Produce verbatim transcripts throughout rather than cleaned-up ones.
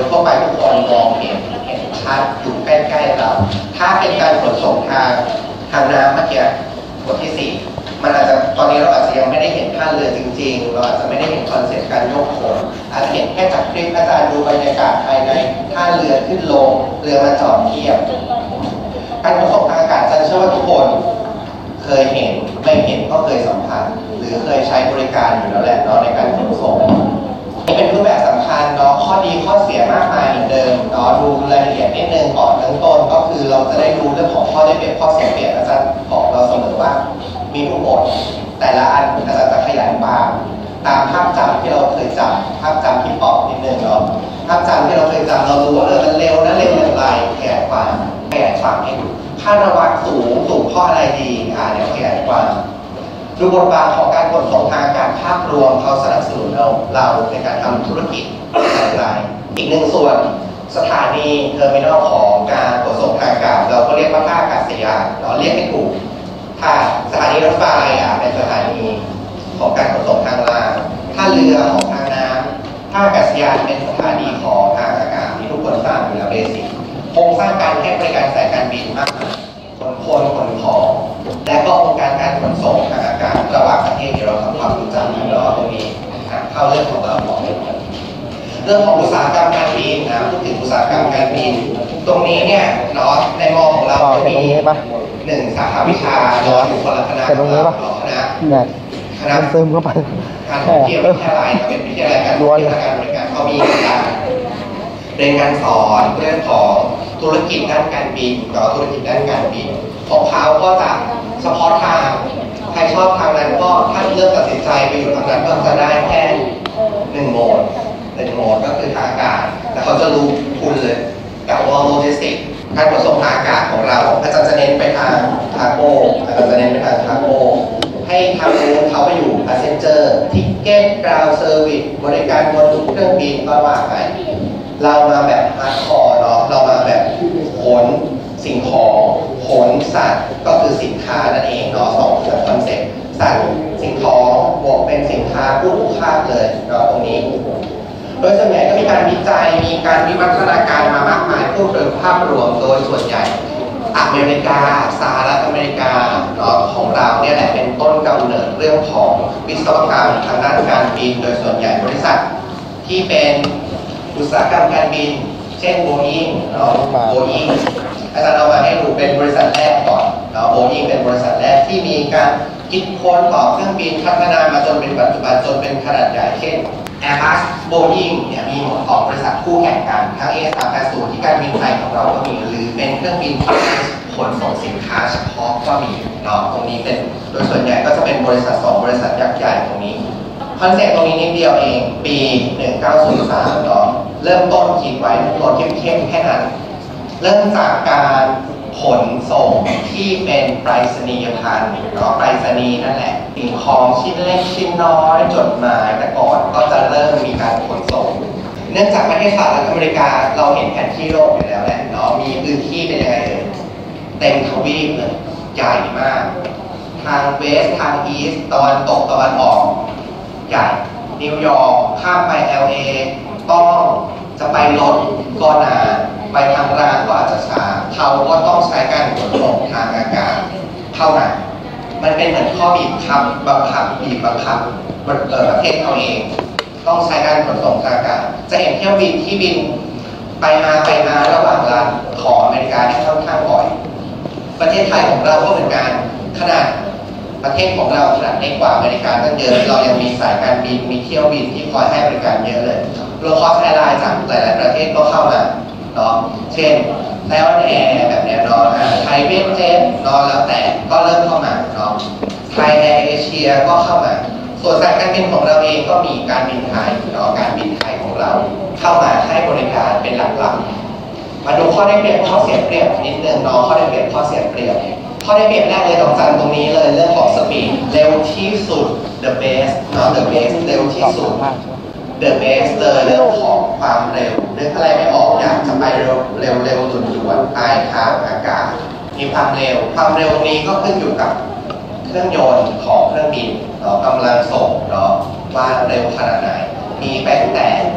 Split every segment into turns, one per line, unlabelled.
ทั่วไปทุกคนมองเห็นเห็นชัดอยู่ใกล้ๆเราถ้าเป็นการขนส่งทางทางน้ำเมื่อกี้บทที่สี่มันอาจจะตอนนี้เราอาจจะยังไม่ได้เห็นท่าเรือจริงๆเราอาจจะไม่ได้เห็นคอนเซ็ปต์การยกโขนอาจจะเห็นแค่จากคลิปอาจารย์ดูบรรยากาศภายในท่าเรือขึ้นลงเรือมาจอดเทียบการขนส่งทางอากาศอาจารย์เชื่อว่าทุกคนเคยเห็นไม่เห็นก็เคยสัมผัสหรือเคยใช้บริการอยู่แล้วแหละเนาะในการขนส่งนี่เป็นรูปแบบสำคัญเนาะข้อดีข้อเสียมากมายเหมือนเดิมเนาะดูรายละเอียดนิดนึงก่อนเริ่มต้นก็คือเราจะได้รู้เรื่องของข้อได้เปรียบข้อเสียเปรียบอาจารย์บอกเราเสมอว่ามีทุกบทแต่ละอันอาจารย์จะขยายความตามภาพจำที่เราเคยจำภาพจำที่ปอกนิดนึงเนาะภาพจำที่เราเคยจำเรารู้ว่าเออมันเร็วนะเร็วอย่างไรขยายความขยายความให้ดูค่าระวังสูงสูงข้ออะไรดีอ่าเดี๋ยวขยายความดูบทบาทของการขนส่งทางอากาศภาพรวมเขาสนับสนุนเราเราในการทำธุรกิจอะไรอีกหนึ่งส่วนสถานีเทอร์มินอลของการขนส่งทางอากาศเราก็เรียกว่าท่าอากาศยานเราเรียกให้ถูกถ้าสถานีรถไฟอ่ะเป็นสถานีของการขนส่งทางรางท่าเรือของทางน้ำท่าอากาศยานเป็นสถานีของทางอากาศที่ทุกคนทราบอยู่แล้วเบสิกโครงสร้างการให้บริการสายการบินมากมายขนคนขนของและก็องค์การการขนส่งทางอากาศระหว่างประเทศที่เราทำความรู้จักกันแล้วตรงนี้เข้าเรื่องของเราของเรื่องของอุตสาหกรรมการบินนะพูดถึงอุตสาหกรรมการบินตรงนี้เนี่ยเนาะในมอของเราจะมีหนึ่งสาขาวิชาเนาะอยู่คนละคณะคณะคณะ
ซึมเข้าไป
การท่องเที่ยววิทยาลัยเป็นวิทยาลัยการท่องเที่ยวการบริการเขามีการเรียนการสอนเรื่องของธุรกิจด้านการบินกับธุรกิจด้านการบินของเขาก็จะเฉพาะทางใครชอบทางนั้นก็ถ้าเลือกตัดสินใจไปอยู่ทางนั้นก็จะได้แค่หนึ่งโหมดหนึ่งโหมดก็คือทางอากาศแต่เขาจะรู้คุณเลยกับว่าโลจิสติกการขนส่งทางอากาศของเราอาจารย์จะเน้นไปทางคาร์โก้อาจารย์จะเน้นไปทางคาร์โก้ให้ทางนู้นเขาไปอยู่พาสเซนเจอร์ทิกเก็ตกราวเซอร์วิสบริการบนเครื่องบินก็ว่าไปเรามาแบบฮาร์ดคอร์เนาะเรามาแบบขนสิ่งของขนสัตว์ก็คือสินค้านั่นเองเนาะสองคอนเซ็ปต์สัตว์สิ่งของบวกเป็นสินค้าผู้ถูกคาดเลยเนาะตรงนี้โดยส่วนใหญ่ก็มีการวิจัยมีการวิวัฒนาการมามากมายเพื่อโดยภาพรวมโดยส่วนใหญ่อเมริกาสหรัฐอเมริกาเนาะของเราเนี่ยแหละเป็นต้นกำเนิดเรื่องของวิศวกรรมทางด้านการบินโดยส่วนใหญ่บริษัทที่เป็นอุตสาหกรรมการบินเช่นโบอิงเนาะโบอิงอาจารย์เอามาให้ดูเป็นบริษัทแรกก่อนเนาะโบอิงเป็นบริษัทแรกที่มีการคิดค้นต่อเครื่องบินพัฒนามาจนเป็นปัจจุบันจนเป็นขนาดใหญ่เช่น Airbus Boeing เนี่ยมีออกบริษัทคู่แข่งกันทั้ง เอ สามแปดศูนย์ ที่การบินไทยของเราก็มีหรือเป็นเครื่องบินขนส่งสินค้าเฉพาะก็มีเนาะตรงนี้เป็นโดยส่วนใหญ่ก็จะเป็นบริษัทสองบริษัทยักษ์ใหญ่ตรงนี้คอนเซ็ปต์ตรงนี้นิดเดียวเองปีหนึ่งเก้าศูนย์สามเนาะเริ่มต้นคิดไว้ตัวเข้มๆแค่นั้นเริ่มจากการขนส่งที่เป็นไปรษณียพันธ์เนาะไปรษณีย์นั่นแหละสิ่งของชิ้นเล็กชิ้นน้อยจดหมายแต่ก่อนก็จะเริ่มมีการขนส่งเนื่องจากประเทศสหรัฐอเมริกาเราเห็นแผนที่โลกอยู่แล้วแหละเนาะมีพื้นที่เป็นยังไงเอ่ยเต็มทวีปเลยใหญ่มากทางเวสทางอีสต์ตะวันตกตะวันออกใหญ่นิวยอร์กข้ามไป แอล เอ ต้องจะไปรถก็นานไปทางรางก็อาจจะช้าเขาก็ต้องใช้การขนส่งทางอากาศเท่านั้นมันเป็นเหมือนข้อบีบคับบังคับบีบบังคับประเทศเขาเองต้องใช้การขนส่งทางอากาศจะเห็นเที่ยวบินที่บินไปมาไปมาระหว่างรัฐของอเมริกาที่ค่อนข้างบ่อยประเทศไทยของเราก็เหมือนกันขนาดประเทศของเราขนาดเล็กกว่าอเมริกาตั้งเยอะเรายังมีสายการบินมีเที่ยวบินที่คอยให้บริการเยอะเลยโลคอสแอร์ไลน์จากหลายๆประเทศก็เข้ามาเนาะเช่นไทยออนแอร์แบบนี้เนาะไทยเวสเจ็ตเนาะแล้วแต่ก็เริ่มเข้ามาเนาะไทยแอร์เอเชียก็เข้ามาส่วนสายการบินของเราเองก็มีการบินไทยเนาะการบินไทยของเราเข้ามาให้บริการเป็นหลักๆมาดูข้อได้เปรียบข้อเสียเปรียบนิดนึงเนาะข้อได้เปรียบข้อเสียเปรียบข้อได้เปรียบแรกเลยต้องจำตรงนี้เลยเรื่องของสปีดเร็วที่สุด the best เนาะ the best เร็วที่สุด the best เลยเรื่องของความเร็วนึกอะไรไม่ออกอยากจะไปเร็วเร็วเร็วด่วนๆใต้ทางอากาศมีความเร็วความเร็วนี้ก็ขึ้นอยู่กับเครื่องยนต์ของเครื่องบินเนาะกำลังส่งเนาะว่าเร็วขนาดไหนมีไปตั้งแต่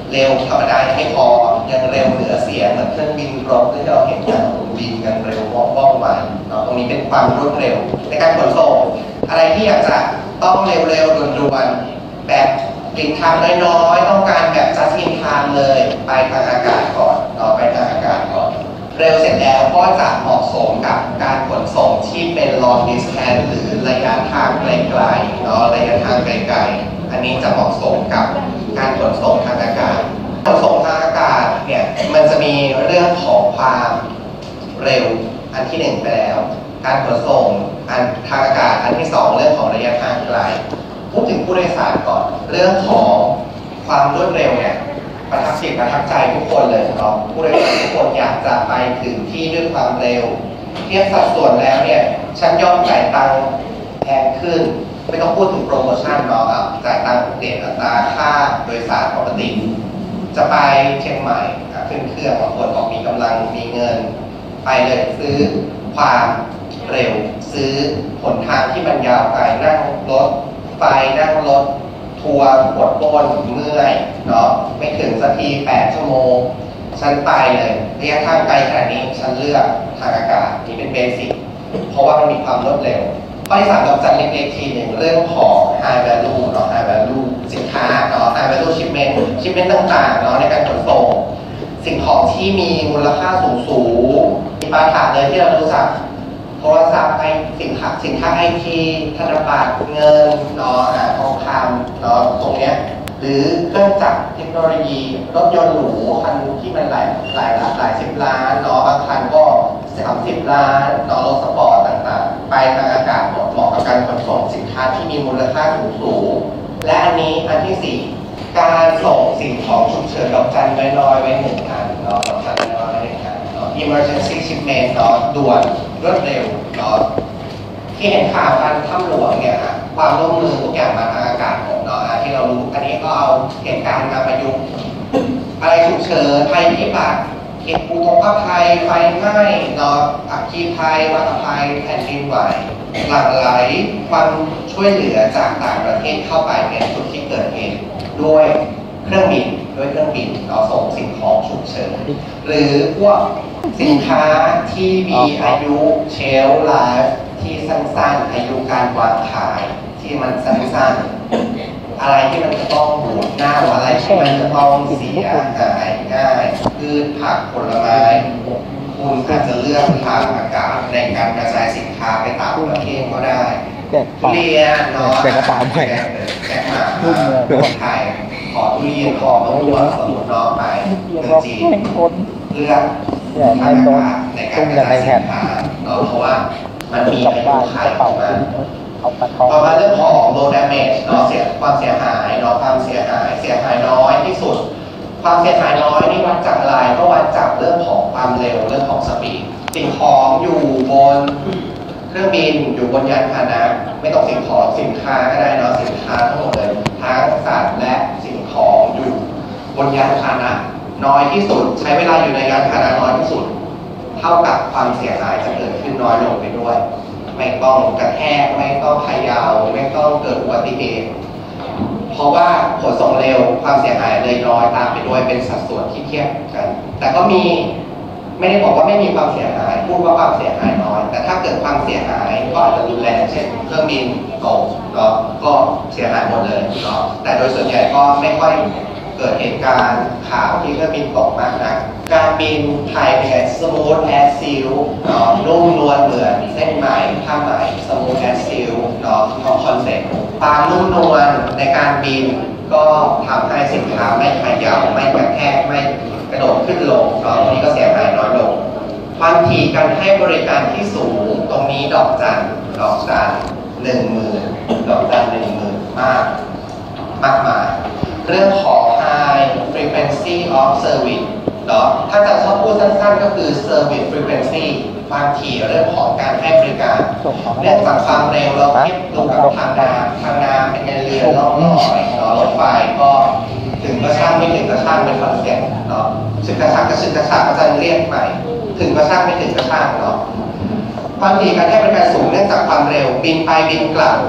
เร็วธรรมดาไม่พอยังเร็วเหนือเสียงเหมือนเครื่องบินรบที่เราเห็นกันบินกันเร็วว่องว่องไวตรงนี้เป็นความรวดเร็วในการขนส่งอะไรที่อยากจะต้องเร็วๆด่วนๆแบบติดทางน้อยๆต้องการแบบ just in time เลยไปทางอากาศก่อนเราไปทางอากาศก่อนเร็วเสร็จแล้วก็จะเหมาะสมกับการขนส่งที่เป็น long distance หรือระยะทางไกลๆเนาะระยะทางไกลๆอันนี้จะเหมาะสมกับการขนส่งทางอากาศขนส่งทางอากาศเนี่ยมันจะมีเรื่องของความเร็วอันที่หนึ่งไปแล้วการขนส่งอันทางอากาศอันที่สองเรื่องของระยะทางไกลพูดถึงผู้โดยสารก่อนเรื่องของความรวดเร็วเนี่ยประทับจิตประทับใจทุกคนเลยเนาะผู้โดยสารทุกคนอยากจะไปถึงที่ด้วยความเร็วเทียบสัดส่วนแล้วเนี่ยฉันยอมจ่ายตังค์แพงขึ้นไม่ต้องพูดถึงโปรโมชั่นเนาะจ่ายตังค์เด็ดอัตราค่าโดยสารปกติจะไปเชียงใหม่ขึ้นเครื่องบางคนบอกมีกำลังมีเงินไปเลยซื้อความเร็วซื้อหนทางที่มันยาวไกลนั่งรถไฟนั่งรถทัวร์ปวดก้นเมื่อยเนาะไม่ถึงสักทีแปดชั่วโมงฉันไปเลยระยะทางไกลขนาดนี้ฉันเลือกทางอากาศนี่เป็นเบสิกเพราะว่ามันมีความรวดเร็วข้อที่สามดอกจันเล็กๆทีหนึ่งเรื่องของ high value เนาะ high value สินค้าเนาะ high value shipment shipment ต่างๆเนาะในการขนส่งสิ่งของที่มีมูลค่าสูงๆมีปาฐานเลยที่เรารู้จักโทรศัพท์ไอสินค้าสินค้าไอทีธนบัตรเงินเนาะทองคำเนาะตรงเนี้ยหรือเครื่องจักรเทคโนโลยีรถยนต์หรูคันที่มันหลายหลายหลายสิบล้านเนาะบางคันก็สามสิบล้านเนาะรถสปอร์ตต่างๆไปทางอากาศเหมาะกับการขนส่งสินค้าที่มีมูลค่าสูงสูงและอันนี้อันที่สี่การส่งสิ่งของฉุกเฉินดอกจันน้อยๆไว้หนึ่งอันเนาะดอกจันน้อยๆไว้หนึ่งอันเนาะ emergency shipment เนาะด่วนรวดเร็วเนาะที่เห็นข่าวการถ้ำหลวงเนี่ยความร่วมมือทุกอย่างมาทางอากาศหมดเนาะที่เรารู้อันนี้ก็เอาเหตุการณ์มาประยุกต์อะไรฉุกเฉินภัยพิบัติเหตุอุทกภัยไฟไหม้เนาะอัคคีภัยวัฏภัยแผ่นดินไหวหลั่งไหลความช่วยเหลือจากต่างประเทศเข้าไปในจุดที่เกิดเหตุด้วยเครื่องบินด้วยเครื่องบินเราส่งสิ่งของฉุกเฉินหรือพวกสินค้าที่มีอายุเชลฟ์ไลฟ์ที่สั้นๆอายุการวางขายที่มันสั้นๆอะไรที่มันจะต้องบูดเน่าอะไรที่มันจะต้องเสียหายง่ายพืชผักผลไม้คุณอาจจะเลือกทางอากาศในการกระจายสินค้าไปต่างประเทศก็ได้ทุเรียนเนาะแจกกระเป๋าใหม่แจกมาคนไทยขอทุเรียนขอมะม่วงสมุนน้องไปเมืองจีนเลือกทางอากาศในการกระจายสินค้าเนาะเพราะว่ามันมีอายุขัยของมันต่อมาเรื่องของ low damage เนาะเสียความเสียหายเนาะความเสียหายเสียหายน้อยที่สุดความเสียหายน้อยนี่วัดจากอะไรก็วัดจากเรื่องของความเร็วเรื่องของสปีดสิ่งของอยู่บนเครื่องบินอยู่บนยานพาหนะไม่ต้องสิ่งของสินค้าก็ได้เนาะสินค้าทั้งหมดเลยทั้งสัตว์และสิ่งของอยู่บนยานพาหนะน้อยที่สุดใช้เวลาอยู่ในยานพาหนะน้อยที่สุดเท่ากับความเสียหายจะเกิดขึ้นน้อยลงไปด้วยไม่ต้องกระแทกไม่ต้องพยาวไม่ต้องเกิดอุบัติเหตุเพราะว่าขนส่งเร็วความเสียหายเลยน้อยตามไปด้วยเป็นสัดส่วนที่เทียบกันแต่ก็มีไม่ได้บอกว่าไม่มีความเสียหายพูดว่าความเสียหายน้อยแต่ถ้าเกิดความเสียหายก็อาจจะรุนแรงเช่นเครื่องบินตกเนาะก็เสียหายหมดเลยเนาะแต่โดยส่วนใหญ่ก็ไม่ค่อยเกิดเหตุการณ์ข่าวที่เครื่องบินตกมากนักการบินไทยเป็นไง smooth as silk เนาะนุ่มนวลเหมือนเส้นไหมผ้าไหม smooth as silk เนาะของคอนเซ็ปต์ความนุ่มนวลในการบินก็ทำให้สินค้าไม่ขยับไม่กระแทกไม่กระโดดขึ้นลงเนาะตรงนี้ก็เสียหายน้อยลงความถี่การให้บริการที่สูงตรงนี้ดอกจันดอกจันหนึ่งหมื่นดอกจันหนึ่งหมื่นมากมากมายเรื่องของ high frequency of service เนาะถ้าจะชอบพูดสั้นๆก็คือ service frequency ความถี่เรื่องของการให้บริการเรื่องจากความเร็วเราเทียบดูกับทางน้ำทางน้ำเป็นไงเรือล่องลอยเนาะรถไฟก็ถึงกระช่างไม่ถึงกระช่างเป็นคอนเซ็ปต์เนาะสึกกระช่างก็สึกกระช่างก็จะเรียกใหม่ถึงกระช่างไม่ถึงกระช่างเนาะความถี่การให้บริการสูงเนื่องจากความเร็วบินไปบินกลับ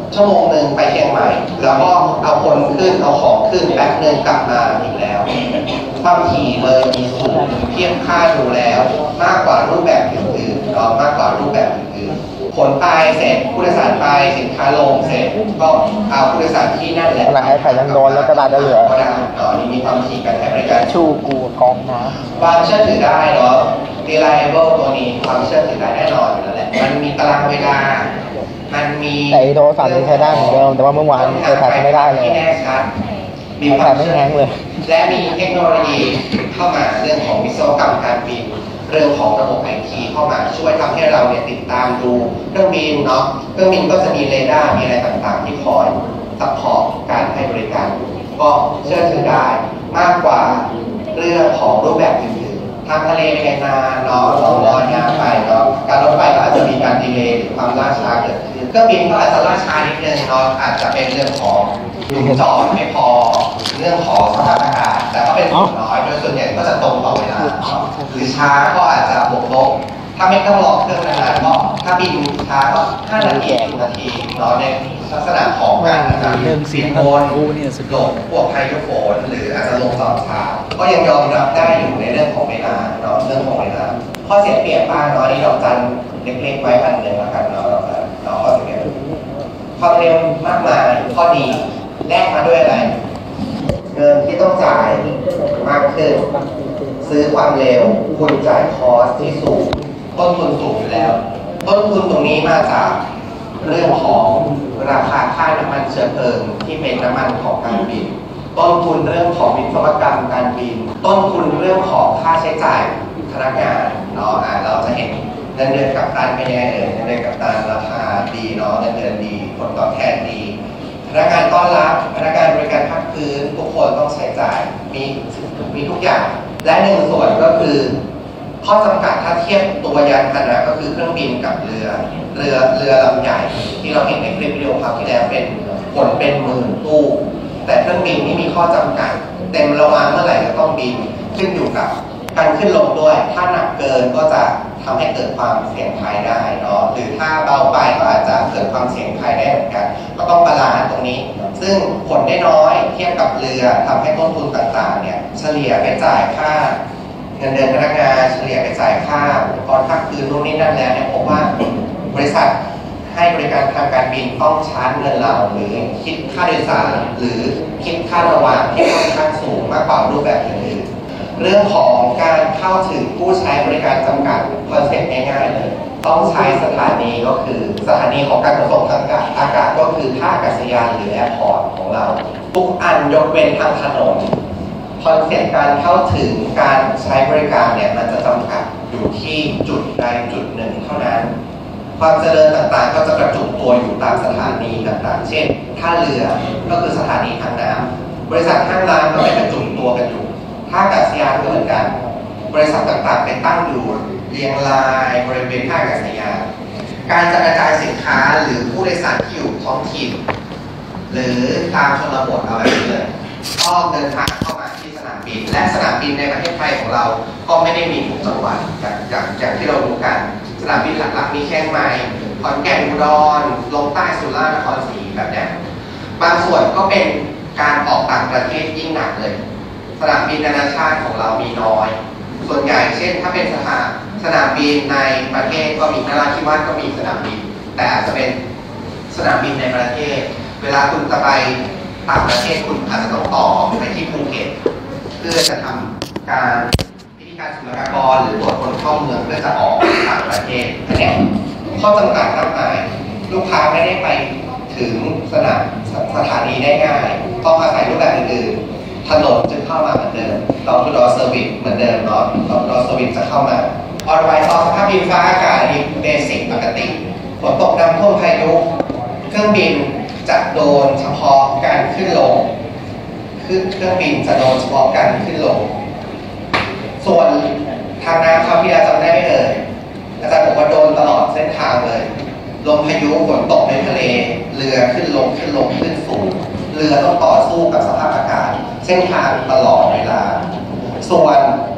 ชั่วโมงหนึ่งไปเชียงใหม่ แล้วก็เอาคนขึ้นเอาของขึ้นแป๊บหนึ่งกลับมาอีกแล้วความถี่เลยมีสูงเทียบค่าดูแล้วมากกว่ารูปแบบอื่นๆเนาะมากกว่ารูปแบบอื่นๆขนไปเสร็จผู้โดยสารไปสินค้าลงเสร็จก็เอาผู้โดยสารที่นั่นแหละ
ขณะไอ้ไข่ยังโดนแล้วกระดาษจะเหลือ
ก็ได้เนาะนี่มีความถี่การให้บริการ
ชูกูกองนะ
ความเชื่อถือได้เนาะ reliable ตัวนี้ความเชื่อถือได้แน่นอนอยู่แล้วแหละมันมีตารางเวลามันมี
แต่โทรศัพท์ยังใช้ได้เหมือนเดิมแต่ว่าเมื่อวานโทรศัพท์ไม่ได้เลย
ที่แน่ชัดมี
โทร
ควา
ศัพ
ม
ท์ไม่
เชื่อ
แห้งเลย
และมีเทคโนโลยีเข้ามาเรื่องของวิศวกรรมการบินเรื่องของระบบไอทีเข้ามาช่วยทำให้เราเนี่ยติดตามดูเครื่องบินเนาะเครื่องบินก็จะมีเรดาร์มีอะไรต่างๆ ที่คอยซัพพอร์ตการให้บริการก็เชื่อถือได้มากกว่าเรื่องของรูปแบบอื่นๆทางทะเลเป็นไงนานเนาะลองลอยน้ำไปเนาะการรถไฟก็อาจจะมีการดีเลย์หรือความล่าช้าเกิดขึ้นเครื่องบินก็อาจจะล่าช้านิดนึงเนาะอาจจะเป็นเรื่องของหลุมจอดไม่พอเรื่องของสภาพอากาศแต่ก็เป็นส่วนน้อยโดยส่วนใหญ่ก็จะตรงต่อเวลาหรือช้าก็อาจจะบวกลบถ้าไม่ต้องรอเครื่องนานๆก็ถ้าบินช้าก็ห้านาทีสิบนาทีเนาะในลักษณะของการนะครับ
เรื่องเสียง
โฟน
กูเนี่ยสุด
หลบพวกไฮโดรโฟนหรืออาจจะลงตอนเช้าก็ยังยอมรับได้อยู่ในเรื่องของเวลาเนาะเรื่องของเวลาข้อเสียเปรียบบ้างเนาะนี่ดอกจันเล็กๆไว้พันหนึ่งแล้วกันเนาะเนาะข้อเสียเปรียบความเร็วมากมายข้อดีแลกมาด้วยอะไรเงินที่ต้องจ่ายมากขึ้นซื้อความเร็วคุณจ่ายคอสที่สูงต้นทุนสูงอยู่แล้วต้นทุนตรงนี้มาจากเรื่องของราคาค่าน้ำมันเชื้อเพลิงที่เป็นน้ำมันของการบินต้นทุนเรื่องของวิศวกรรมการบินต้นทุนเรื่องของค่าใช้จ่ายพนักงานเนาะอ่าเราจะเห็นเงินเดือนกัปตันเป็นยังไงเอ่ยเงินเดือนกัปตันราคาดีเนาะเงินเดือนดีผลตอบแทนดีพนักงานต้อนรับพนักงานบริการภาคพื้นทุกคนต้องใช้จ่ายมีมีทุกอย่างและหนึ่งส่วนก็คือข้อจำกัดถ้าเทียบตัวยานพาหนะก็คือเครื่องบินกับเรือเรือเรือลำใหญ่ที่เราเห็นในคลิปวิดีโอคราวที่แล้วเป็นขนเป็นหมื่นตู้แต่เครื่องบินนี่มีข้อจำกัดเต็มระวางเมื่อไหร่ก็ต้องบินขึ้นอยู่กับการขึ้นลงด้วยถ้าหนักเกินก็จะทำให้เกิดความเสี่ยงภัยได้เนาะหรือถ้าเบาไปก็อาจจะเกิดความเสี่ยงภัยได้เหมือนกันก็ต้องบาลานซ์ตรงนี้ซึ่งขนได้น้อยเทียบกับเรือทำให้ต้นทุนต่างๆเนี่ยเฉลี่ยไปจ่ายค่าเงินเดือนพนักงานเฉลี่ยไปจ่ายค่าอุปกรณ์ภาคพื้นนู่นนี่นั่นแล้วเนี่ยผมว่าบริษัทให้บริการทางการบินต้องชาร์จเงินเราหรือคิดค่าโดยสารหรือคิดค่าระหว่างที่ค่อนข้างสูงมากกว่ารูปแบบอื่นๆเรื่องของการเข้าถึงผู้ใช้บริการจำกัดคอนเซ็ปต์ง่ายๆเลยต้องใช้สถานีก็คือสถานีของการขนส่งทางอากาศก็คือท่าอากาศยานหรือแอร์พอร์ตของเราทุกอันยกเว้นทางถนนคอนเซ็ปต์การเข้าถึงการใช้บริการเนี่ยมันจะจำกัดอยู่ที่จุดใดจุดหนึ่งเท่านั้นความเจริญต่างๆก็จะกระจุกตัวอยู่ตามสถานีต่างๆเช่นท่าเรือก็คือสถานีทางน้ำบริษัทห้างร้านก็ไปกระจุกตัวกันอยู่ท่าอากาศยานก็เหมือนกันบริษัทต่างๆไปตั้งอยู่เรียงรายบริเวณท่าอากาศยานการจะกระจายสินค้าหรือผู้โดยสารที่อยู่ท้องถิ่นหรือตามชนบทเอาแบบนี้เลยก็เดินทางเข้ามาที่สนามบินและสนามบินในประเทศไทยของเราก็ไม่ได้มีทุกจังหวัดอย่างอย่างอย่างที่เรารู้กันสนามบินหลักๆมีเชียงใหม่ขอนแก่นอุดรลงใต้สุราษฎร์นครศรีแบบนี้บางส่วนก็เป็นการออกต่างประเทศยิ่งหนักเลยสนามบินนานาชาติของเรามีน้อยส่วนใหญ่เช่นถ้าเป็นสถานสนามบินในประเทศก็มีนราธิวาสก็มีสนามบินแต่อาจจะเป็นสนามบินในประเทศเวลาคุณจะไปต่างประเทศคุณอาจจะต้องต่อไปที่ภูเก็ตเพื่อจะทำการพิธีการศุลกากรหรือตรวจคนเข้าเมืองเพื่อจะออกต่างประเทศอันนี้ข้อจำกัดมากมายลูกค้าไม่ได้ไปถึงสนามสถานีได้ง่ายต้องอาศัยรูปแบบอื่นๆถนนจึงเข้ามาเหมือนเดิมเราคือรอเซอร์วิสเหมือนเดิมเนาะเรารอเซอร์วิสจะเข้ามาออนไลน์ต่อสภาพดินฟ้าอากาศนี่เบสิกปกติฝนตกน้ำท่วมพายุเครื่องบินจะโดนเฉพาะการขึ้นลงคือเครื่องบินจะโดนเฉพาะการขึ้นลงส่วนทางน้ำครับพี่อาจารย์จำได้ไหมเอ่ยอาจารย์บอกว่าโดนตลอดเส้นทางเลยลมพายุฝนตกในทะเลเรือขึ้นลงขึ้นลงขึ้นสูงเรือต้องต่อสู้กับสภาพอากาศเส้นทางตลอดเวลาส่วนเค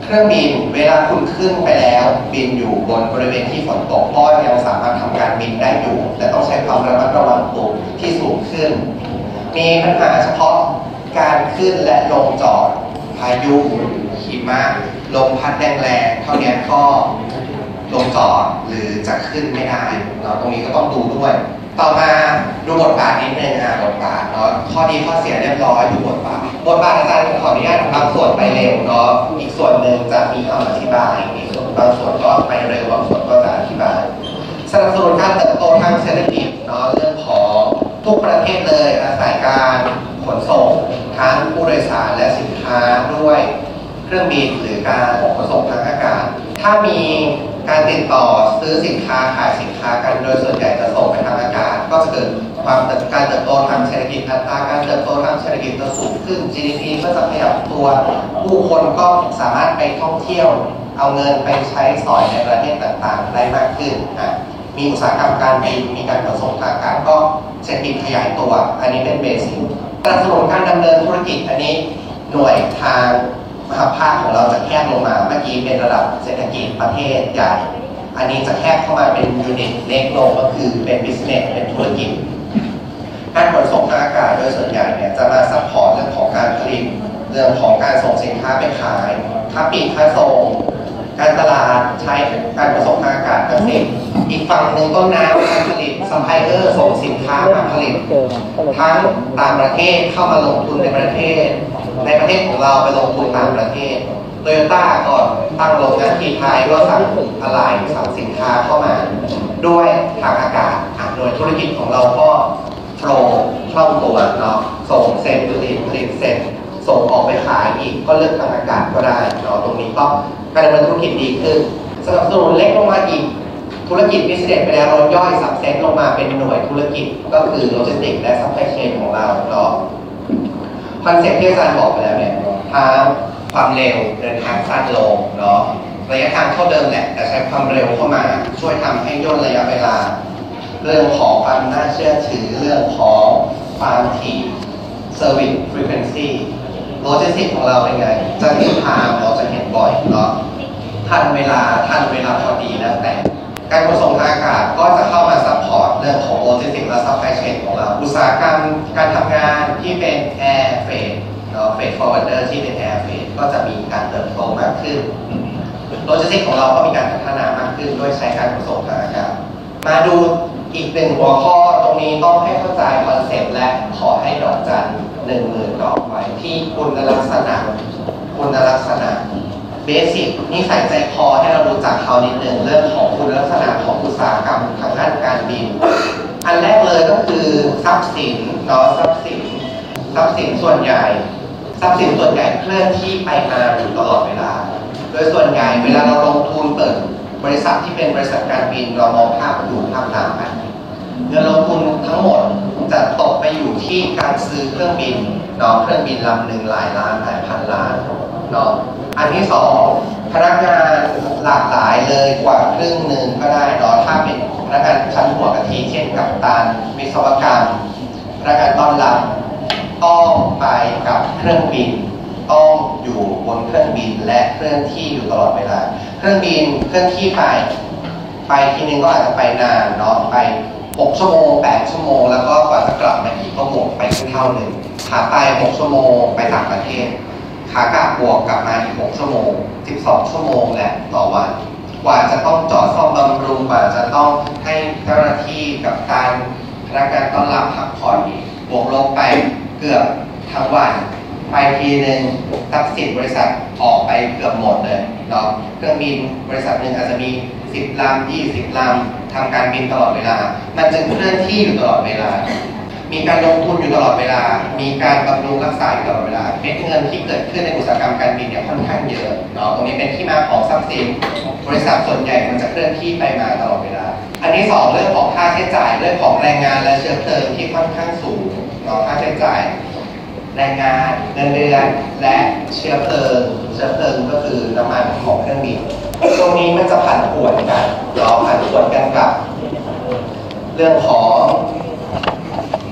รื่องบินเวลาคุณขึ้นไปแล้วบินอยู่บนบริเวณที่ฝนตกก็ยังสามารถทำการบินได้อยู่แต่ต้องใช้ความระมัดระวังตัวที่สูงขึ้นมีปัญหาเฉพาะการขึ้นและลงจอดพายุหิมะลมพัดแรงๆเท่านี้ก็ลงจอดหรือจะขึ้นไม่ได้เนาะตรงนี้ก็ต้องดูด้วยต่อมาดูบทบาทนิดนึงอ่ะบทบาทเนาะข้อดีข้อเสียเรียบร้อยดูบทบาทบทบาทอาจารย์ขออนุญาตบางส่วนไปเร็วเนาะอีกส่วนหนึ่งจะมีคำอธิบายอีกส่วนบางส่วนก็ไปเร็วบางส่วนก็จะอธิบายสนับสนุนการเติบโตทางเศรษฐกิจเนาะเรื่องของทุกประเทศเลยอาศัยการขนส่งทั้งผู้โดยสารและสินค้าด้วยเครื่องบินหรือการขนส่งทางอากาศถ้ามีการติดต่อซื้อสินค้าขายสินค้ากันโดยส่วนใหญ่จะส่งไปทางอากาศก็จะเกิดความการเติบโตทางเศรษฐกิจอัตราการเติบโตทางเศรษฐกิจจะสูงขึ้น จี ดี พี ก็จะขยับตัวผู้คนก็สามารถไปท่องเที่ยวเอาเงินไปใช้สอยในประเทศต่างๆได้มากขึ้นนะมีอุตสาหกรรมการบินมีการขนส่งทางอากาศก็เศรษฐกิจขยายตัวอันนี้เป็นเบสิกสนับสนุนการดำเนินธุรกิจอันนี้หน่วยทางมหาภาคของเราจะแคบลงมาเมื่อกี้เป็นระดับเศรษฐกิจประเทศใหญ่อันนี้จะแคบเข้ามาเป็นยูนิตเล็กลงก็คือเป็นบิสเนสเป็นธุรกิจการขนส่งทางอากาศโดยส่วนใหญ่เนี่ยจะมาซัพพอร์ตเรื่องของการผลิตเรื่องของการส่งสินค้าไปขายค้าปลีกค้าส่งการตลาดใช้การขนส่งทางอากาศทั้งสิ้นอีกฝั่งหนึ่งต้นน้ำการผลิตซัพพลายเออร์ส่งสินค้ามาผลิตทั้งต่างประเทศเข้ามาลงทุนในประเทศในประเทศของเราไปลงทุนต่างประเทศโตโยต้าก่อนตั้งโรงงานที่ไทยก็สั่งอะไหล่สั่งสินค้าเข้ามาด้วยทางอากาศโดยธุรกิจของเราก็โฟลว์คล่องตัวเนาะส่งเสร็จผลิตผลิตเสร็จส่งออกไปขายอีกก็เลือกทางอากาศก็ได้เนาะตรงนี้ก็การดำเนินธุรกิจดีขึ้นสนับสนุนเล็กลงมาอีกธุรกิจบิสเนสไปแล้วเราย่อยสับเซตลงมาเป็นหน่วยธุรกิจก็คือโลจิสติกส์และซัพพลายเชนของเราเนาะคอนเซ็ปต์ที่อาจารย์บอกไปแล้วเนี่ยทางความเร็วเดินทางสั้นลงเนาะระยะทางเท่าเดิมแหละแต่ใช้ความเร็วเข้ามาช่วยทำให้ย่นระยะเวลาเรื่องของความน่าเชื่อถือเรื่องของความถี่ Service Frequency โลจิสติกของเราเป็นไงจะเห็นทางเราจะเห็นบ่อยเนาะทันเวลาทันเวลาพอดีแล้วแต่การขนส่งทางอากาศก็จะเข้ามาซัพพอร์ตเรื่องของโลจิสติกและซัพพลายเชนของเราอุตสาหกรรมการทำงานที่เป็นแอร์เฟรดเนาะเฟรดฟอร์เวิร์ดเดอร์ที่เป็นแอร์เฟรดก็จะมีการเติบโตมากขึ้นโลจิสติกของเราก็มีการพัฒนามากขึ้นด้วยใช้การขนส่งทางอากาศมาดูอีกหนึ่งหัวข้อตรงนี้ต้องให้เข้าใจคอนเซ็ปต์และขอให้ดอกจันหนึ่งหมื่นดอกไว้ที่คุณลักษณะคุณลักษณะเบสิกนิสัยใจคอให้เรารู้จักเขานิดหนึ่งเรื่องของคุณลักษณะของอุตสาหกรรมทางด้านการบินอันแรกเลยก็คือทรัพย์สินเนาะทรัพย์สินทรัพย์สินส่วนใหญ่ทรัพย์สินส่วนใหญ่เคลื่อนที่ไปมาอยู่ตลอดเวลาโดยส่วนใหญ่เวลาเราลงทุนเปิดบริษัทที่เป็นบริษัทการบินเรามองภาพดูภาพตามไปเงินลงทุนทั้งหมดจะตกไปอยู่ที่การซื้อเครื่องบินเนาะเครื่องบินลำหนึ่งหลายล้านหลายพันล้านเนาะอันที่สองพนักงานหลากหลายเลยกว่าครึ่งหนึ่งก็ได้เนาะถ้าเป็นพนักงานชั้นหัวกะทิเช่นกัปตันวิศวกรรมพนักงานต้อนรับต้องไปกับเครื่องบินต้องอยู่บนเครื่องบินและเคลื่อนที่อยู่ตลอดเวลาเครื่องบินเคลื่อนที่ไปไปทีนึงก็อาจจะไปนานเนาะไปหกชั่วโมงแปดชั่วโมงแล้วก็กว่าจะกลับมาอีกก็หมดไปครึ่งเท่าหนึ่งขาไปหกชั่วโมงไปต่างประเทศขากลับบวกกลับมาอีกหกชั่วโมงสิบสองชั่วโมงแหละต่อวันกว่าจะต้องจอดซ่อมบำรุงกว่าจะต้องให้เจ้าหน้าที่กับการพนักงานต้อนรับพักผ่อนบวกลบไปเกือบทั้งวันไปทีหนึ่งทรัพย์สินบริษัทออกไปเกือบหมดเลยเนาะเครื่องบินบริษัทหนึ่งอาจจะมีสิบลำยี่สิบลำทำการบินตลอดเวลามันจึงเคลื่อนที่อยู่ตลอดเวลามีการลงทุนอยู่ตลอดเวลามีการบำรุงรักษาอยู่ตลอดเวลาเม็ดเงินที่เกิดขึ้นในอุตสาหกรรมการบินเนี่ยค่อนข้างเยอะเนาะตรงนี้เป็นที่มาของทรัพย์สินบริษัทส่วนใหญ่มันจะเคลื่อนที่ไปมาตลอดเวลาอันที่สองเรื่องของค่าใช้จ่ายเรื่องของแรงงานและเชื้อเพลิงที่ค่อนข้างสูงเนาะค่าใช้จ่ายแรงงานเงินเดือนและเชื้อเพลิงเชื้อเพลิงก็คือน้ำมันของเครื่องบินตรงนี้มันจะผันผวนกันเราผันผวนกันกับเรื่องของ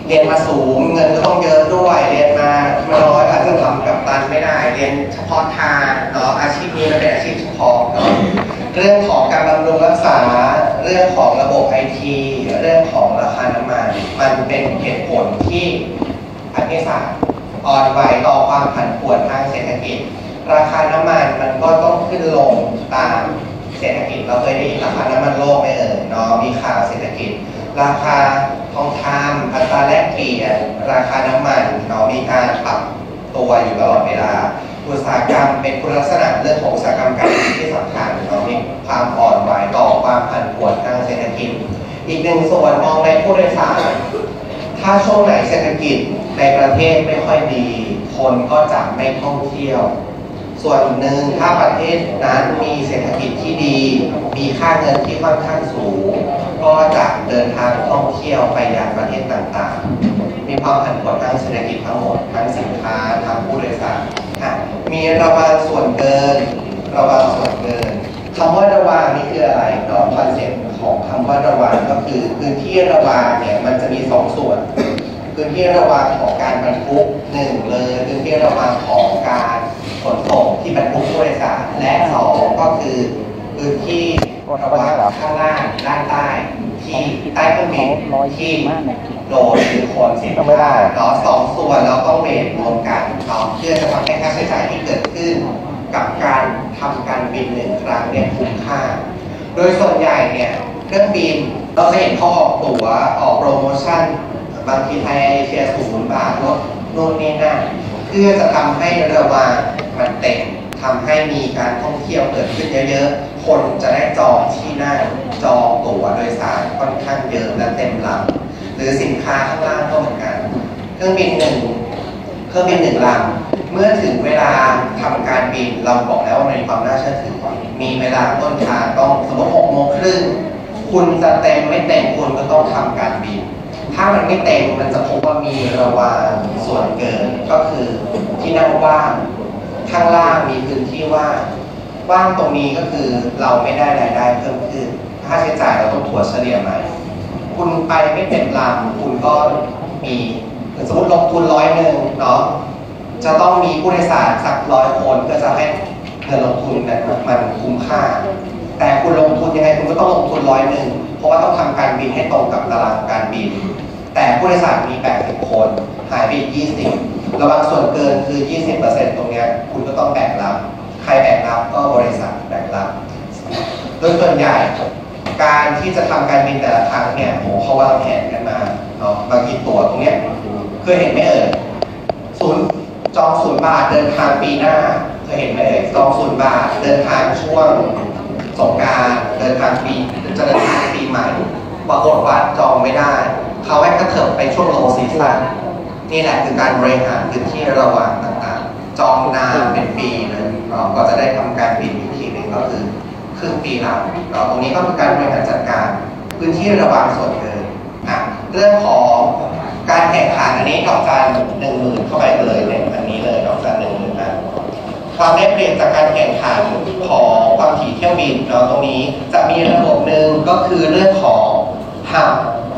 เรียนมาสูงเงินก็ต้องเยอะด้วยเรียนมาไม่น้อยอาจจะทำกับตันไม่ได้เรียนเฉพาะทางเนาะอาชีพนี้มันเป็นอาชีพเฉพาะเนาะเรื่องของการบำรุงรักษาเรื่องของระบบไอทีเรื่องของราคาน้ำมันมันเป็นเหตุผลที่ประเทศศาสตร์อ่อนไหวต่อความผันผวนทางเศรษฐกิจราคาน้ำมันมันก็ต้องขึ้นลงตามเศรษฐกิจเราเคยได้ยินราคาน้ำมันโลกไหมเอ่ยเนาะมีข่าวเศรษฐกิจราคาทองคำอัตราแลกเปลี่ยนราคาน้ำมันเนาะมีการปรับตัวอยู่ตลอดเวลาอุตสาหกรรมเป็นคุณลักษณะเรื่องของอุตสาหกรรมการที่สำคัญเนาะมีความอ่อนไหวต่อความผันผวนทางเศรษฐกิจอีกหนึ่งส่วนมองในผู้โดยสารถ้าช่วงไหนเศรษฐกิจในประเทศไม่ค่อยดีคนก็จะไม่ท่องเที่ยวส่วนหนึ่งถ้าประเทศนั้นมีเศรษฐกิจที่ดีมีค่าเงินที่ค่อนข้างสูงก็จะเดินทางท่องเที่ยวไปยังประเทศต่างๆมีความผันผวนทางเศรษฐกิจทั้งหมดทั้งสินค้าทั้งผู้โดยสารมีระวางส่วนเกินระวางส่วนเกินคำว่าระวางนี่คืออะไรเนาะคอนเซ็ปต์ของคำว่าระวางก็คือพื้นที่ระวางเนี่ยมันจะมีสองส่วนพื้นที่ระวางของการบรรทุกหนึ่งเลยพื้นที่ระวางของการขนส่งที่บรรทุกผู้โดยสารและสองก็คือพื้นที่ระวางข้างล่างด้านใต้ที่ใต้เครื่องบินที่โดนหรือคนเสียค่าเนาะสองส่วนเราต้องเวทรวมกันเนาะเพื่อจะทำให้ค่าใช้จ่ายที่เกิดขึ้นกับการทำการบินหนึ่งครั้งเนี่ยคุ้มค่าโดยส่วนใหญ่เนี่ยเครื่องบินเราจะเห็นเขาออกตั๋วออกโปรโมชั่นบางทีไทยเชียร์ศูนย์บาทลดนู่นนี่นั่นเพื่อจะทำให้ระวางมันเต็มทำให้มีการท่องเที่ยวเกิดขึ้นเยอะๆคนจะได้จองที่นั่งจองตั๋วโดยสารค่อนข้างเยอะและเต็มลำหรือสินค้าข้างล่างก็เหมือนกันเครื่องบินหนึ่งเครื่องบินหนึ่งลำเมื่อถึงเวลาทำการบินเราบอกแล้วว่ามีความน่าเชื่อถือมีเวลาต้นทางต้องสมมติหกโมงครึ่งคุณจะเต็มไม่เต็มคุณก็ต้องทำการบินถ้ามันไม่เต็มมันจะพบว่ามีระวางส่วนเกินก็คือที่นั่งว่างข้างล่างมีพื้นที่ว่างว่างตรงนี้ก็คือเราไม่ได้รายได้เพิ่มขึ้นค่าใช้จ่ายเราต้องถัวเฉลี่ยใหม่คุณไปไม่เต็มลำคุณก็มีสมมติลงทุนร้อยหนึ่งเนาะจะต้องมีผู้โดยสารสักร้อยคนเพื่อจะให้เงินลงทุนนั้นมันคุ้มค่าแต่คุณลงทุนยังไงคุณก็ต้องลงทุนร้อยหนึ่งเพราะว่าต้องทำการบินให้ตรงกับตารางการบินแต่ผู้โดยสารมีแปดสิบคนหายไปอีกยี่สิบระวางส่วนเกินคือ ยี่สิบเปอร์เซ็นต์ ตรงนี้คุณก็ต้องแบ่งรับใครแบ่งรับก็บริษัทแบ่งรับโดยส่วนใหญ่การที่จะทำการบินแต่ละครั้งเนี่ยโหเขาวางแผนกันมาเนาะบางทีตั๋วตรงเนี้ยเคยเห็นไหมเอ่ยศูนย์จองศูนย์บาทเดินทางปีหน้าเคยเห็นไหมเอ่ยจองศูนย์บาทเดินทางช่วงสงกรานต์เดินทางปีจะเดินทางปีใหม่ปรากฏว่าจองไม่ได้เขาให้กระเถิบไปช่วงโลซีซั่นนี่แหละคือการบริหารพื้นที่ระหว่างต่างๆจองนานเป็นปีเลยก็จะได้ทำการบินอีกทีหนึ่งก็คือครึ่งปีหลังตรงนี้ก็คือการบริหารจัดการพื้นที่ระหว่างส่วนเกินเรื่องของการแข่งขันอันนี้ดอกจันหนึ่งหมื่นเข้าไปเลยเนี่ยอันนี้เลยดอกจันหนึ่งหมื่นนะความได้เปรียบจากการแข่งขันของความถี่เที่ยวบินเนาะตรงนี้จะมีระบบหนึ่งก็คือเรื่องของ Hub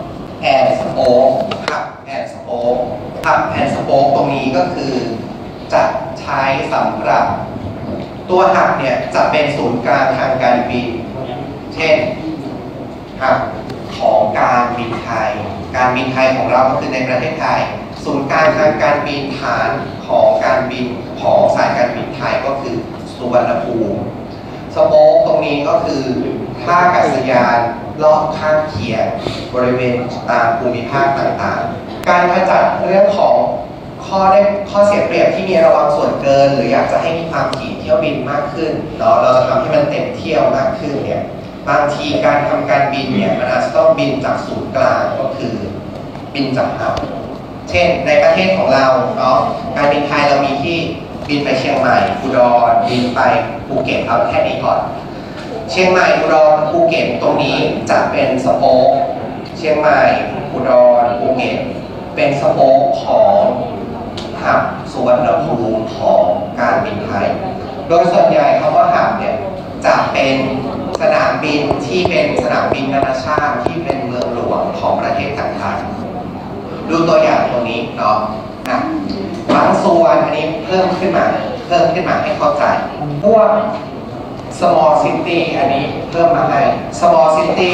and Spoke Hub and Spoke Hub and Spoke ตรงนี้ก็คือจะใช้สำหรับตัวหับเนี่ยจะเป็นศูนย์กลางทางการบินเช่นหับของการบินไทยการบินไทยของเราก็คือในประเทศไทยศูนย์กลางทางการบินฐานของการบินของสายการบินไทยก็คือสุวรรณภูมิสโป๊กตรงนี้ก็คือท่าอากาศยานรอบข้างเคียงบริเวณตามภูมิภาคต่างๆการขจัดเรื่องของข้อได้ข้อเสียเปรียบที่มีระวังส่วนเกินหรืออยากจะให้มีความถี่เที่ยวบินมากขึ้นเนาะเราจะทำให้มันเต็มเที่ยวมากขึ้นเนี่ยบางทีการทำการบินเนี่ยมันอาจจะต้องบินจากศูนย์กลางก็คือบินจากหับเช่นในประเทศของเราเนาะการบินไทยเรามีที่บินไปเชียงใหม่อุดรบินไปภูเก็ตเอาแค่นี้ก่อนเชียงใหม่อุดรภูเก็ตตรงนี้จะเป็นสโป๊กเชียงใหม่อุดรภูเก็ตเป็นสโป๊กของหับสุวรรณภูมิของการบินไทยโดยส่วนใหญ่คำว่าหับเนี่ยจะเป็นสนามบินที่เป็นสนามบินนานาชาติที่เป็นเมืองหลวงของประเทศต่างๆโดูตัวอย่างตรงนี้เนาะนะบางส่วนอันนี้เพิ่มขึ้นมาเพิ่มขึ้นมาให้เข้าใจพวก small city อันนี้เพิ่มมาให้ small city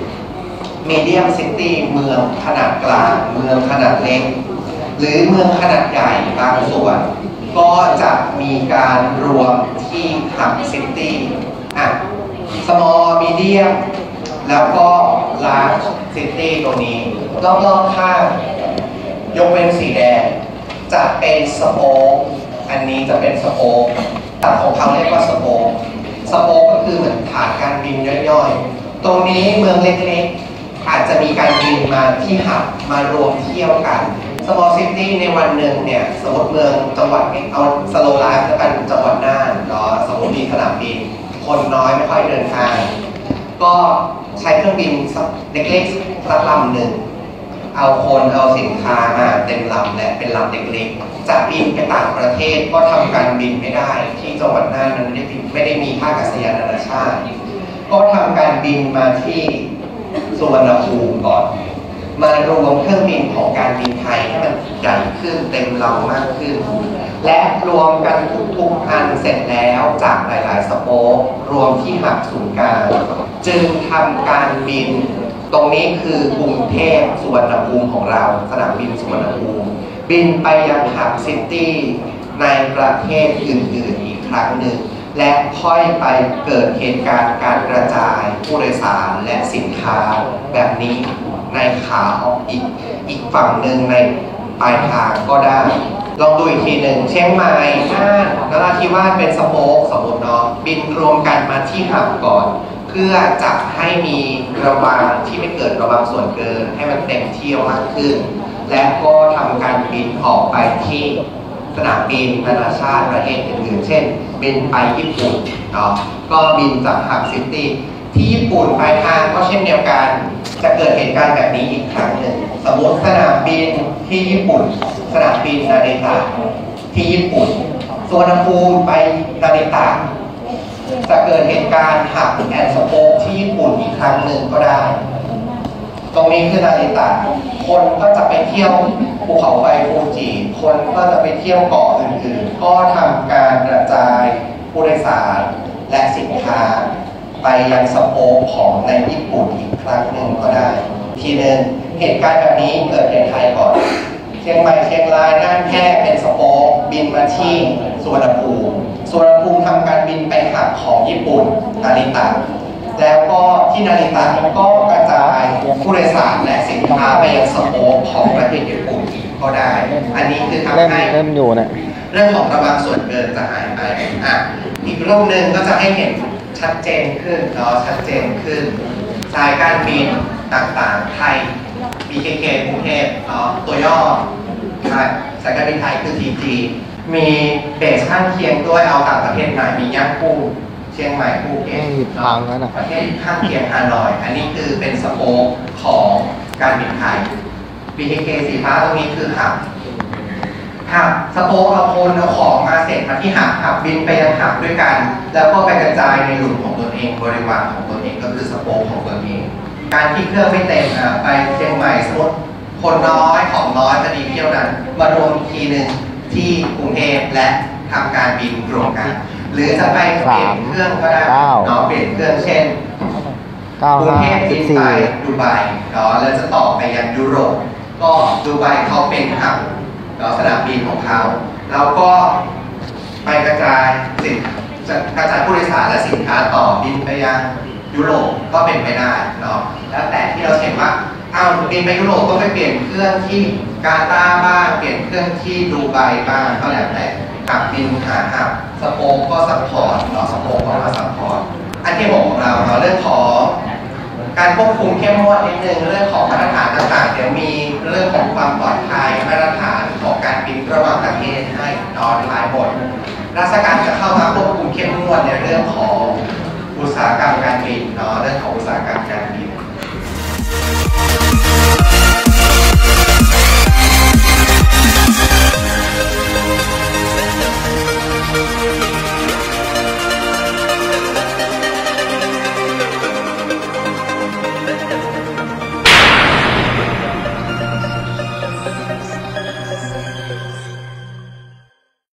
medium city เมืองขนาดกลางเมืองขนาดเล็กหรือเมืองขนาดใหญ่บางส่วนก็จะมีการรวมที่ hub city อ่ะ small medium แล้วก็ large city ตรงนี้รอบๆข้างยกเว้นสีแดงจะเป็นสโป๊กอันนี้จะเป็นสโป๊กแต่ของเขาเรียกว่าสโป๊กสโป๊กก็คือเหมือนฐานการบินย่อยๆตรงนี้เมืองเล็กๆอาจจะมีการบินมาที่หับมารวมเที่ยวกัน small city ในวันหนึ่งเนี่ยสมมติเมืองจังหวัดเอาสโลไลฟ์แล้วกันจังหวัดน่านเนาะสมมติมีสนามบินคนน้อยไม่ค่อยเดินทางก็ใช้เครื่องบินเล็กๆสักลำหนึ่งเอาคนเอาสินค้ามาเต็มลำและเป็นลำเล็กๆจะบินไปต่างประเทศก็ทำการบินไม่ได้ที่จังหวัดน่านมันไม่ได้ไม่ได้มีท่าอากาศยานนานาชาติก็ทำการบินมาที่สุวรรณภูมิก่อนมารวมเครื่องบินของการบินไทยให้มันใหญ่ขึ้นเต็มลำมากขึ้นและรวมกันทุกๆอันเสร็จแล้วจากหลายๆสโป๊กรวมที่หับศูนย์กลางจึงทำการบินตรงนี้คือกรุงเทพสุวรรณภูมิของเราสนามบินสุวรรณภูมิบินไปยังหับซิตี้ในประเทศอื่นๆอีกครั้งหนึ่งและค่อยไปเกิดเหตุการณ์การกระจายผู้โดยสารและสินค้าแบบนี้ในขาออกอีกอีกฝั่งหนึ่งในปลายทางก็ได้ลองดูอีกทีหนึ่งเชียงใหม่น่านนราธิวาสเป็นสโป๊กสมมติเนาะบินรวมกันมาที่หับก่อนเพื่อจะให้มีระวางที่ไม่เกิดระวางส่วนเกินให้มันเต็มเที่ยวมากขึ้นและก็ทำการบินออกไปที่สนามบินนานาชาติประเทศอื่นๆเช่นบินไปญี่ปุ่นเนาะก็บินจากหับซิตี้ที่ญี่ปุ่นปลายทางก็เช่นเดียวกันจะเกิดเหตุการณ์แบบนี้อีกครั้งหนึ่งสมมติสนามบินที่ญี่ปุ่นสนามบินนาริตะที่ญี่ปุ่นสุวรรณภูมิไปนาริตะจะเกิดเหตุการณ์หักแอนด์สโป๊กที่ญี่ปุ่นอีกครั้งหนึ่งก็ได้ตรงนี้คือนาริตะคนก็จะไปเที่ยวภูเขาไฟฟูจิคนก็จะไปเที่ยวเกาะอื่นๆก็ทำการกระจายผู้โดยสารและสินค้าไปยังสโป๊กของในญี่ปุ่นอีกครั้งหนึ่งก็ได้ทีหนึ่งเหตุการณ์แบบนี้เกิดในไทยก่อนเชียงใหม่เชียงรายน่านแพร่เป็นสโป๊กบินมาที่สุวรรณภูมิสุวรรณภูมิทำการบินไปหับของญี่ปุ่นนาริตะแล้วก็ที่นาริตะก็กระจายผู้โดยสารและสินค้าไปยังสโป๊กของประเทศญี่ปุ่นอีกก็ได้อันนี้คือทำให้
เริ่มอยู่นะ
เรื่องของระวางส่วนเกินจะหายไปอ่ะอีกรูปหนึ่งก็จะให้เห็นชัดเจนขึ้นเนาะชัดเจนขึ้นสายการบินต่างๆไทย บี เค เค กรุงเทพเนาะตัวย่อสายการบินไทยคือ ที จี มีเบสข้างเคียงด้วยเอาต่างประเทศมามีย่างกุ้งเชียงใหม่ภูเก็ตประเทศข้างเคียงฮานอยอันนี้คือเป็นสโป๊กของการบินไทย บี เค เค สีฟ้าตรงนี้คือหับหับสโป๊กเอาคนเอาของมาเสร็จมาที่หับหับบินไปยังหับด้วยกันแล้วก็ไปกระจายในหลุมของตัวเองบริวารของตัวเองก็คือสโป๊กของตัวเองการที่เครื่องไม่เต็มไปเชียงใหม่สมมติคนน้อยของน้อยจะดีเที่ยวนั้นมารวมทีหนึ่งที่กรุงเทพและทำการบินรวมกันหรือจะไปเปลี่ยนเครื่องก็ได้เนาะเปลี่ยนเครื่องเช่นกรุงเทพบินไปดูไบเนาะแล้วจะต่อไปยังยุโรปก็ดูไบเขาเป็นหับสนามบินของเขาแล้วก็ไปกระจายสินจะกระจายผู้โดยสารและสินค้าต่อบินไปยังยุโรปก็เป็นไปได้เนาะแล้วแต่ที่เราเห็นว่าอ้าวบินไปยุโรปก็ไปเปลี่ยนเครื่องที่กาตาร์บ้างเปลี่ยนเครื่องที่ดูไบบ้างก็แล้วแต่หับบินหาหับสโป๊กก็ซัพพอร์ตเนาะสโป๊กก็มาซัพพอร์ตอันที่หกของเราเนาะเรื่องของการควบคุมเข้มงวดนิดนึงเรื่องของมาตรฐานต่างๆเดี๋ยวมีเรื่องของความปลอดภัยมาตรฐานของการบินระหว่างประเทศให้นอนหลายบทราชการจะเข้ามาควบคุมเข้มงวดในเรื่องของอุตสาหกรรมการบินเนาะเรื่องของอุตสาหกรรมการบิน